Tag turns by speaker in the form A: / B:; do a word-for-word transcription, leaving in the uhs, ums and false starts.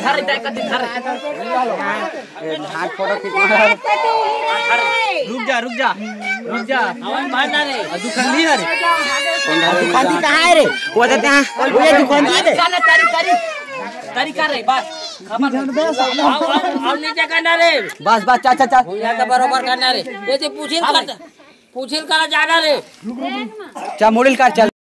A: धर दे कति धर
B: ए हाथ फोटो खींचना
A: रुक जा रुक जा रुक जा हवन मारना रे दुखंदी है रे
B: दुखंदी कहां है रे वो तो हां वो ये दुखंदी है
A: काना तारी तारी तारी कर रे बस खबर आओ आओ नीचे करना रे
B: बस बस चा चा चा
A: या तो बरोबर करना रे ये तो पूछिल कर पूछिल करा जाना रे
B: चा मोड़िल कर चल